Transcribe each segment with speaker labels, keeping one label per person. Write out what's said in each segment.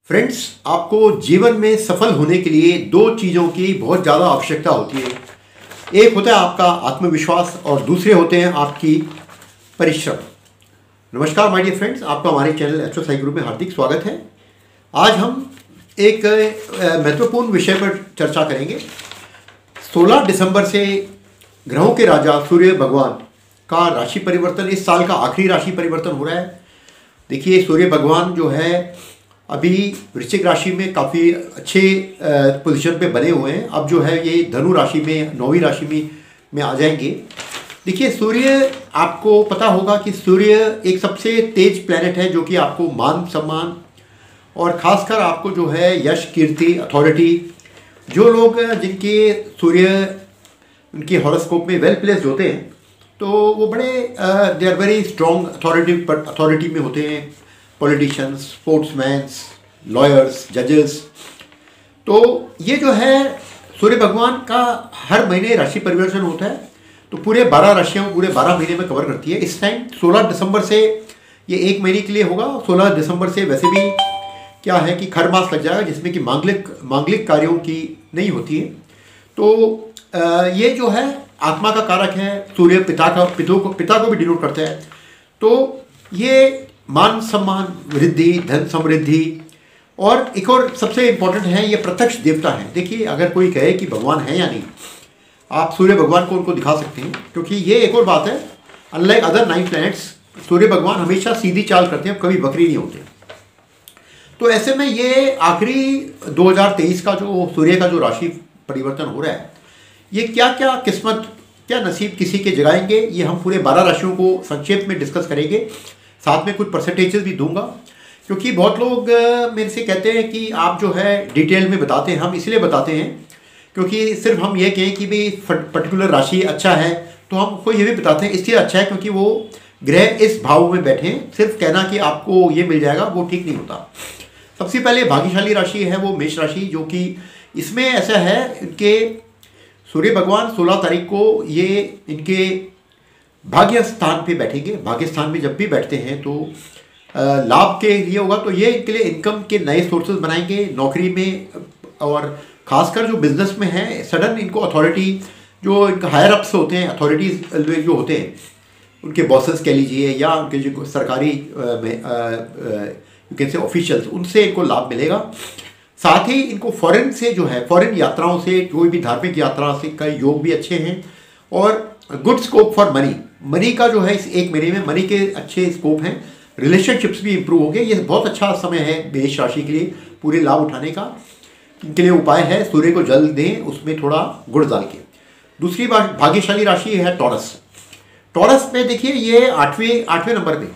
Speaker 1: Friends, आपको जीवन में सफल होने के लिए दो चीज़ों की बहुत ज़्यादा आवश्यकता होती है। एक होता है आपका आत्मविश्वास और दूसरे होते हैं आपकी परिश्रम। नमस्कार माय डियर फ्रेंड्स, आपका हमारे चैनल एस्ट्रो साई ग्रुप में हार्दिक स्वागत है। आज हम एक महत्वपूर्ण विषय पर चर्चा करेंगे। 16 दिसंबर से ग्रहों के राजा सूर्य भगवान का राशि परिवर्तन, इस साल का आखिरी राशि परिवर्तन हो रहा है। देखिए, सूर्य भगवान जो है अभी वृश्चिक राशि में काफ़ी अच्छे पोजीशन पे बने हुए हैं। अब जो है ये धनु राशि में, 9वीं राशि में आ जाएंगे। देखिए, सूर्य, आपको पता होगा कि सूर्य एक सबसे तेज प्लैनेट है जो कि आपको मान सम्मान और ख़ासकर आपको जो है यश, कीर्ति, अथॉरिटी, जो लोग जिनके सूर्य उनके हॉरोस्कोप में वेल प्लेस्ड होते हैं तो वो बड़े they are very strong authority में होते हैं। पॉलिटिशियंस, स्पोर्ट्समैन्स, लॉयर्स, जजेस। तो ये जो है सूर्य भगवान का हर महीने राशि परिवर्तन होता है, तो पूरे 12 राशियाँ पूरे 12 महीने में कवर करती है। इस टाइम 16 दिसंबर से ये एक महीने के लिए होगा। 16 दिसंबर से वैसे भी क्या है कि खर मास लग जाएगा, जिसमें कि मांगलिक कार्यों की नहीं होती है। तो ये जो है आत्मा का कारक है। सूर्य पिता को भी डिनोट करता है। तो ये मान सम्मान, वृद्धि, धन समृद्धि, और एक और सबसे इम्पोर्टेंट है, ये प्रत्यक्ष देवता है। देखिए, अगर कोई कहे कि भगवान है या नहीं, आप सूर्य भगवान को उनको दिखा सकते हैं, क्योंकि ये एक और बात है, अनलाइक अदर 9 प्लैनेट्स, सूर्य भगवान हमेशा सीधी चाल करते हैं, कभी वक्री नहीं होते। तो ऐसे में ये आखिरी 2023 का जो सूर्य का जो राशि परिवर्तन हो रहा है, ये क्या क्या किस्मत, क्या नसीब किसी के जगाएंगे, ये हम पूरे 12 राशियों को संक्षेप में डिस्कस करेंगे। साथ में कुछ परसेंटेजेस भी दूंगा, क्योंकि बहुत लोग मेरे से कहते हैं कि आप जो है डिटेल में बताते हैं। हम इसलिए बताते हैं क्योंकि सिर्फ हम ये कहें कि भाई पर्टिकुलर राशि अच्छा है, तो हम को ये भी बताते हैं इसलिए अच्छा है क्योंकि वो ग्रह इस भाव में बैठे हैं। सिर्फ कहना कि आपको ये मिल जाएगा वो ठीक नहीं होता। सबसे पहले भाग्यशाली राशि है वो मेष राशि, जो कि इसमें ऐसा है, इनके सूर्य भगवान 16 तारीख को ये इनके भाग्य स्थान पे बैठेंगे। भाग्य स्थान में जब भी बैठते हैं तो लाभ के लिए होगा, तो ये इनके लिए इनकम के नए सोर्सेज बनाएंगे नौकरी में, और खासकर जो बिजनेस में है, सडन इनको अथॉरिटी, जो इनका हायर अप्स होते हैं, अथॉरिटीज जो होते हैं, उनके बॉसेस कह लीजिए या उनके जो सरकारी कैसे ऑफिशियल्स, उनसे इनको लाभ मिलेगा। साथ ही इनको फॉरेन से जो है, फॉरेन यात्राओं से, कोई भी धार्मिक यात्रा से का योग भी अच्छे हैं, और गुड स्कोप फॉर मनी का जो है इस एक महीने में मनी के अच्छे स्कोप हैं। रिलेशनशिप्स भी इंप्रूव हो गए। ये बहुत अच्छा समय है मेष राशि के लिए पूरे लाभ उठाने का। इनके लिए उपाय है, सूर्य को जल दें, उसमें थोड़ा गुड़ डाल के। दूसरी बात, भाग्यशाली राशि है टॉरस। टॉरस में देखिए, ये आठवें नंबर पे,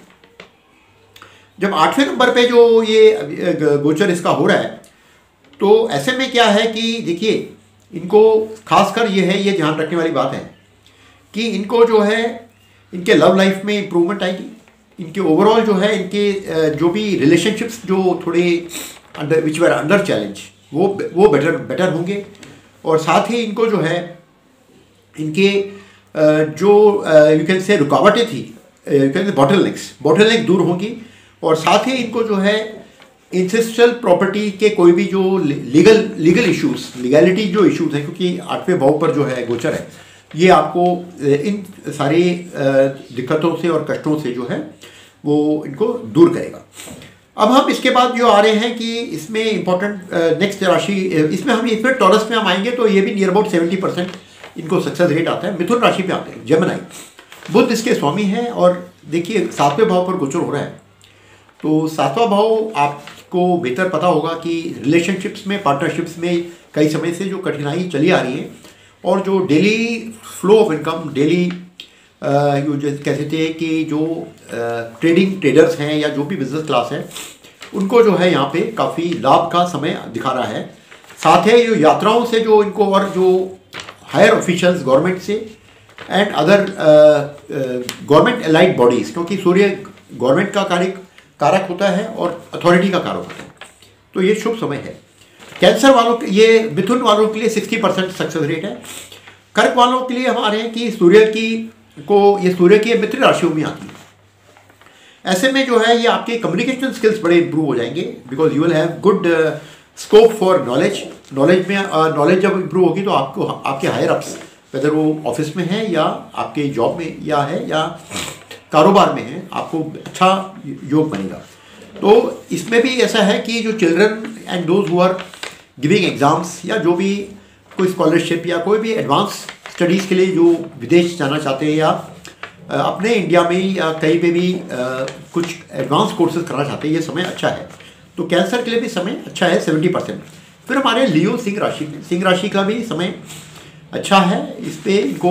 Speaker 1: जब 8वें नंबर पे जो ये गोचर इसका हो रहा है, तो ऐसे में क्या है कि देखिए, इनको खासकर ये है, ये ध्यान रखने वाली बात है कि इनको जो है इनके लव लाइफ में इम्प्रूवमेंट आएगी। इनके ओवरऑल जो है, इनके जो भी रिलेशनशिप्स जो थोड़े विच वर अंडर चैलेंज, वो बेटर होंगे। और साथ ही इनको जो है इनके जो यू कैन से रुकावटें थी, यू कैन से बॉटलनेक दूर होंगी। और साथ ही इनको जो है इंसेस्ट्रल प्रॉपर्टी के कोई भी जो लीगल इश्यूज, लीगैलिटी जो इश्यूज हैं, क्योंकि 8वें भाव पर जो है गोचर है, ये आपको इन सारी दिक्कतों से और कष्टों से जो है वो इनको दूर करेगा। अब हम इसके बाद जो आ रहे हैं कि इसमें इम्पोर्टेंट नेक्स्ट राशि, इसमें टॉरस में हम आएंगे तो ये भी नियर अबाउट 70% इनको सक्सेस रेट आता है। मिथुन राशि पे आते हैं, जेमिनी। बुध इसके स्वामी हैं, और देखिए 7वें भाव पर गोचर हो रहा है। तो 7वां भाव आपको बेहतर पता होगा कि रिलेशनशिप्स में, पार्टनरशिप्स में कई समय से जो कठिनाई चली आ रही है, और जो daily flow of income, daily कह सकते हैं कि जो ट्रेडर्स हैं या जो भी बिजनेस क्लास है, उनको जो है यहाँ पे काफ़ी लाभ का समय दिखा रहा है। साथ ही जो यात्राओं से जो इनको, और जो हायर ऑफिशियल्स गवर्नमेंट से and other government allied bodies, क्योंकि सूर्य गवर्नमेंट का कारक होता है और अथॉरिटी का कारक होता है, तो ये शुभ समय है। कैंसर वालों के, ये मिथुन वालों के लिए 60% सक्सेस रेट है। कर्क वालों के लिए हम आ रहे हैं कि सूर्य की मित्र राशियों में आती है। ऐसे में जो है ये आपके कम्युनिकेशन स्किल्स बड़े इंप्रूव हो जाएंगे, because you will have good scope for knowledge. Knowledge जब इंप्रूव होगी तो आपको आपके हायर अप्स, वेदर वो ऑफिस में है या आपके जॉब में या है या कारोबार में है, आपको अच्छा योग बनेगा। तो इसमें भी ऐसा है कि जो children and those who are giving exams या जो भी कोई स्कॉलरशिप या कोई भी एडवांस स्टडीज़ के लिए जो विदेश जाना चाहते हैं या अपने इंडिया में या कहीं पे भी कुछ एडवांस कोर्सेज करना चाहते हैं, ये समय अच्छा है। तो कैंसर के लिए भी समय अच्छा है 70%। फिर हमारे लियो सिंह राशि का भी समय अच्छा है। इस पर इनको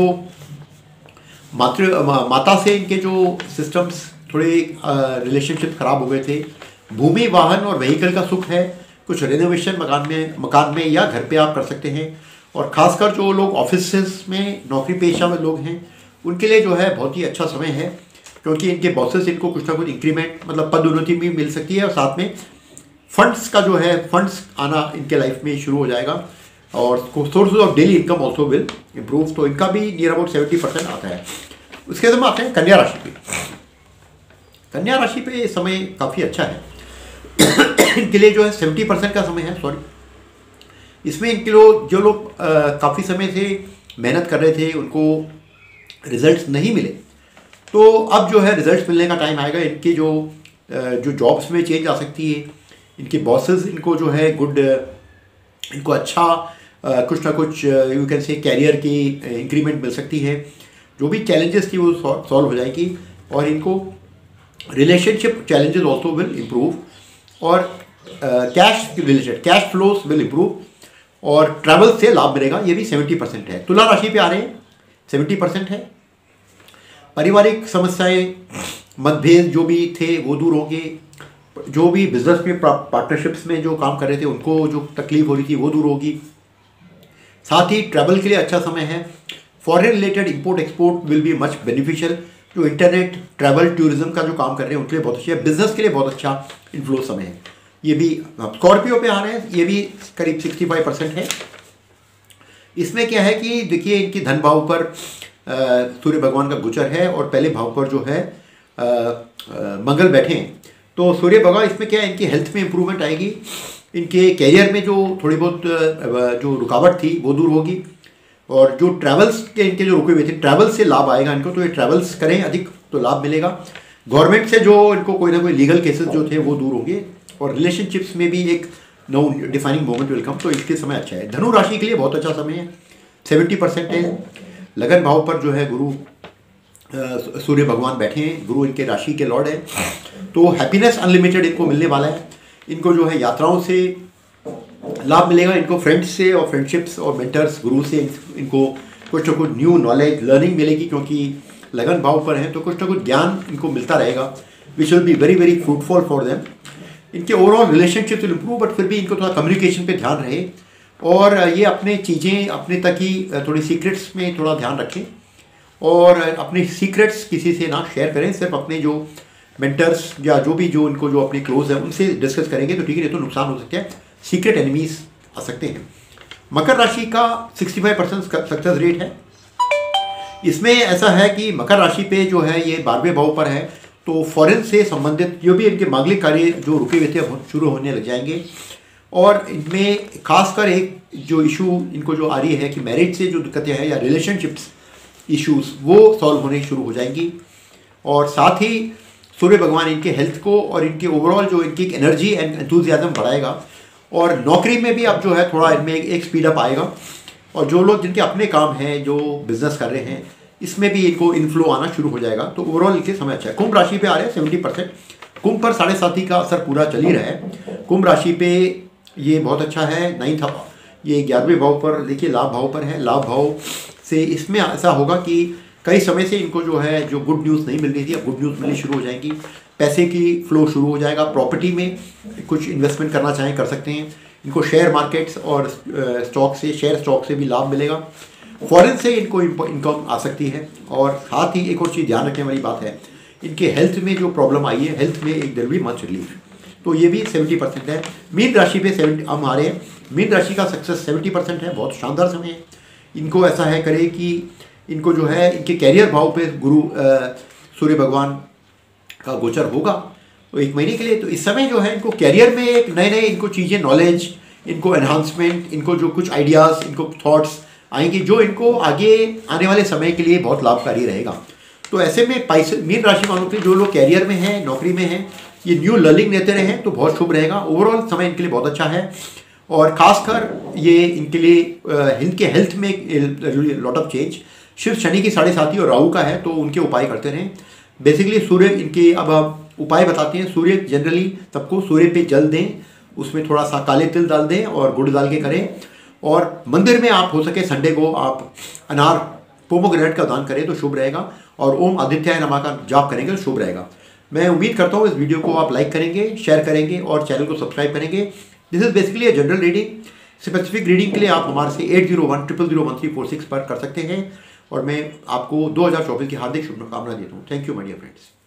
Speaker 1: माता से इनके जो सिस्टम्स थोड़े रिलेशनशिप ख़राब हो गए थे। भूमि वाहन और व्हीकल का सुख है। कुछ रेनोवेशन मकान में या घर पे आप कर सकते हैं। और ख़ासकर जो लोग ऑफिस में नौकरी पेशा में लोग हैं उनके लिए जो है बहुत ही अच्छा समय है, क्योंकि इनके बॉसेस इनको कुछ ना कुछ इंक्रीमेंट मतलब पदोन्नति भी मिल सकती है और साथ में फंड्स का जो है फंड्स आना इनके लाइफ में शुरू हो जाएगा और sources of daily income also will improve. तो इनका भी नियर अबाउट 70% आता है। उसके बाद हम आते हैं कन्या राशि पे। कन्या राशि पे समय काफ़ी अच्छा है इनके लिए जो है 70% का समय है। सॉरी, इसमें इनके जो लोग काफ़ी समय से मेहनत कर रहे थे उनको रिजल्ट्स नहीं मिले, तो अब जो है रिजल्ट्स मिलने का टाइम आएगा। इनके जो जॉब्स में चेंज आ सकती है। इनके बॉसेस इनको जो है गुड, इनको अच्छा कुछ ना कुछ यू कैन से कैरियर की इंक्रीमेंट मिल सकती है। जो भी चैलेंजेस थी वो सॉल्व हो जाएगी और इनको relationship challenges also will improve और cash related cash flows will improve और ट्रैवल से लाभ मिलेगा। ये भी 70% है। तुला राशि पे आ रहे हैं, 70% है। पारिवारिक समस्याएं मतभेद जो भी थे वो दूर होंगे। जो भी बिजनेस में पार्टनरशिप्स में जो काम कर रहे थे उनको जो तकलीफ हो रही थी वो दूर होगी। साथ ही ट्रैवल के लिए अच्छा समय है। Foreign related import export will be much beneficial. जो इंटरनेट ट्रैवल टूरिज्म का जो काम कर रहे हैं उनके लिए बहुत अच्छा है। बिजनेस के लिए बहुत अच्छा इन्फ्लो समय है। ये भी स्कॉर्पियो पे आ रहे हैं, ये भी करीब 65% है। इसमें क्या है कि देखिए इनकी धन भाव पर सूर्य भगवान का गोचर है और पहले भाव पर जो है मंगल बैठे हैं। तो सूर्य भगवान इसमें क्या है, इनकी हेल्थ में इम्प्रूवमेंट आएगी। इनके कैरियर में जो थोड़ी बहुत जो रुकावट थी वो दूर होगी और जो ट्रैवल्स के इनके जो रुके हुए थे ट्रैवल से लाभ आएगा इनको। तो ये ट्रैवल्स करें अधिक तो लाभ मिलेगा। गवर्नमेंट से जो इनको कोई ना कोई लीगल केसेस जो थे वो दूर होंगे और रिलेशनशिप्स में भी एक no defining moment will come. तो इसके समय अच्छा है। धनु राशि के लिए बहुत अच्छा समय है, 70% है। लगन भाव पर जो है गुरु सूर्य भगवान बैठे हैं। गुरु इनके राशि के लॉर्ड है। तो हैप्पीनेस अनलिमिटेड इनको मिलने वाला है। इनको जो है यात्राओं से लाभ मिलेगा। इनको फ्रेंड्स से और फ्रेंडशिप्स और मेंटर्स गुरु से इनको कुछ ना कुछ न्यू नॉलेज लर्निंग मिलेगी, क्योंकि लगन भाव पर हैं तो कुछ ना कुछ ज्ञान इनको मिलता रहेगा which will be very very fruitful for them. इनके overall relationship will improve, but फिर भी इनको थोड़ा कम्युनिकेशन पे ध्यान रहे और ये अपने चीज़ें अपने तक ही थोड़ी सीक्रेट्स में थोड़ा ध्यान रखें और अपने सीक्रेट्स किसी से ना शेयर करें। सिर्फ अपने जो मेंटर्स या जो भी जो इनको जो अपने क्लोज है उनसे डिस्कस करेंगे तो ठीक है, नहीं तो नुकसान हो सकते हैं, सीक्रेट एनिमीज आ सकते हैं। मकर राशि का 65% सक्सेस रेट है। इसमें ऐसा है कि मकर राशि पे जो है ये 12वें भाव पर है, तो फॉरेन से संबंधित जो भी इनके मांगलिक कार्य जो रुके हुए थे शुरू होने लग जाएंगे। और इनमें खासकर एक जो इशू इनको जो आ रही है कि मैरिज से जो दिक्कतें हैं या रिलेशनशिप्स इश्यूज वो सॉल्व होने शुरू हो जाएंगी। और साथ ही सूर्य भगवान इनके हेल्थ को और इनके ओवरऑल जो इनकी एनर्जी एंड एंथुजियाज्म बढ़ाएगा और नौकरी में भी अब जो है थोड़ा इनमें एक स्पीड अप आएगा। और जो लोग जिनके अपने काम हैं जो बिजनेस कर रहे हैं इसमें भी इनको इन्फ्लो आना शुरू हो जाएगा। तो ओवरऑल इनके समय अच्छा है। कुंभ राशि पे आ रहे हैं 70%। कुंभ पर 7.5 का असर पूरा चल ही रहा है। कुंभ राशि पे ये बहुत अच्छा है। 9th ये 11वें भाव पर देखिए लाभ भाव पर है। लाभ भाव से इसमें ऐसा होगा कि कई समय से इनको जो है जो गुड न्यूज़ नहीं मिल रही थी अब गुड न्यूज़ मिलनी शुरू हो जाएगी। पैसे की फ्लो शुरू हो जाएगा। प्रॉपर्टी में कुछ इन्वेस्टमेंट करना चाहें कर सकते हैं। इनको शेयर मार्केट्स और शेयर स्टॉक से भी लाभ मिलेगा। फॉरेन से इनको इनकम आ सकती है। और साथ ही एक और चीज़ ध्यान रखने वाली बात है, इनके हेल्थ में जो प्रॉब्लम आई है हेल्थ में एक दिल भी मच रिलीफ, तो ये भी 70% है। मीन राशि पे 70 हम आ रहे हैं। मीन राशि का सक्सेस 70% है। बहुत शानदार समय है। इनको ऐसा है करे कि इनको जो है इनके कैरियर भाव पे गुरु सूर्य भगवान का गोचर होगा तो 1 महीने के लिए। तो इस समय जो है इनको कैरियर में एक नए नए इनको चीज़ें, नॉलेज, इनको एनहांसमेंट, इनको जो कुछ आइडियाज़, इनको थॉट्स आएंगे जो इनको आगे आने वाले समय के लिए बहुत लाभकारी रहेगा। तो ऐसे में मीन राशि वालों के जो लोग कैरियर में हैं, नौकरी में हैं, ये न्यू लर्निंग लेते रहे तो बहुत शुभ रहेगा। ओवरऑल समय इनके लिए बहुत अच्छा है और खासकर ये इनके लिए इनके हेल्थ में lot of change. Shiv Shani की 7.5 और राहु का है तो उनके उपाय करते रहें। बेसिकली सूर्य इनके, अब उपाय बताते हैं। सूर्य जनरली सबको सूर्य पे जल दें, उसमें थोड़ा सा काले तिल डाल दें और गुड़ डाल के करें। और मंदिर में आप हो सके संडे को आप अनार, पोमोग्रेनेट का दान करें तो शुभ रहेगा। और ओम आदित्याय नमः का जाप करेंगे तो शुभ रहेगा। मैं उम्मीद करता हूँ इस वीडियो को आप लाइक करेंगे, शेयर करेंगे और चैनल को सब्सक्राइब करेंगे। This is basically a general reading. Specific reading के लिए आप हमारे से 8010001346 पर कर सकते हैं। और मैं आपको 2024 की हार्दिक शुभकामनाएं देता हूँ। Thank you my dear friends.